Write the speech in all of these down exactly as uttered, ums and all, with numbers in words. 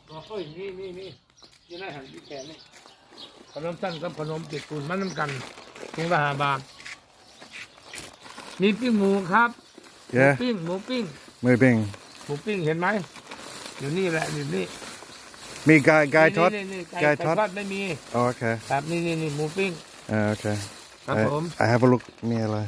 เฮ้ยนี่นี่นี่ยังได้หันที่แขนนี่ขนมสั้นกับขนมเปียกปูนมันน้ำกันถุงละห้าบาทมีปิ้งหมูครับหมูปิ้งหมูปิ้งหมูปิ้งหมูปิ้งเห็นไหมอยู่นี่แหละอยู่นี่มีไก่ไก่ทอดไก่ทอดไม่มีโอเคครับนี่นี่นี่หมูปิ้งโอเคครับผม I have a look มีอะไร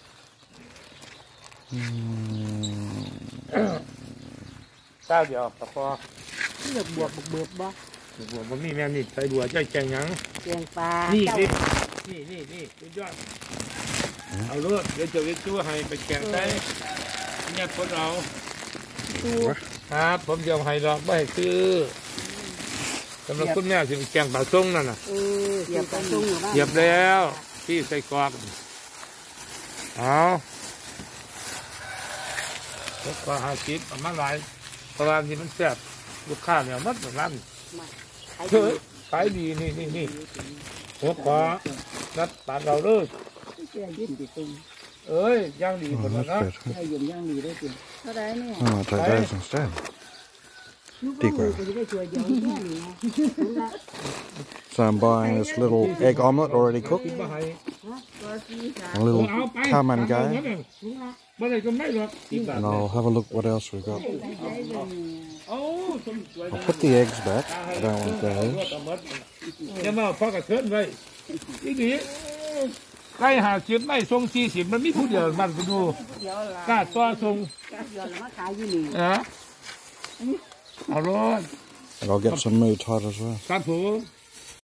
เต้าเดียวปะปอเลือกบวกบวกบ่บวกบ่มีแม่นี่ใส่บัวใจแจงยังแจงปลานี่นี่นี่นี่นี่สุดยอดเอาเลือดเดี๋ยวจะเลี้ยงตัวให้ไปแกงใส่เนี่ยคนเราครับผมยอมให้ดอกไม่ซื้อสำหรับคุณแม่สิแกงปลาส้งนั่นน่ะเหยียบปลาส้งอยู่บ้านเหยียบแล้วที่ใส่กรอกเอาพวกปลาหาซิปประมาณหลายเพราะว่าที่มันแซ่บลูกค้าเนี่ยมัดแบบนั้นเฮ้ยขายดีนี่นี่นี่หัวขวานัดปาดเราเลยเอ้ยย่างดีหมดแล้วนะย่างดีได้จริงเท่าไรเนี่ยอ๋อใช่ได้สองแสนดีกว่า So I'm buying this little egg omelette already cooked a little kaman guy and I'll have a look what else we got. I'll put the eggs back, I don't want those. ใครหาสิบไม่ทรงสี่สิบมันมีผู้เดียวมันไปดูกล้าต่อทรงนะเอารถ And I'll get some moo tight as well. ครับผม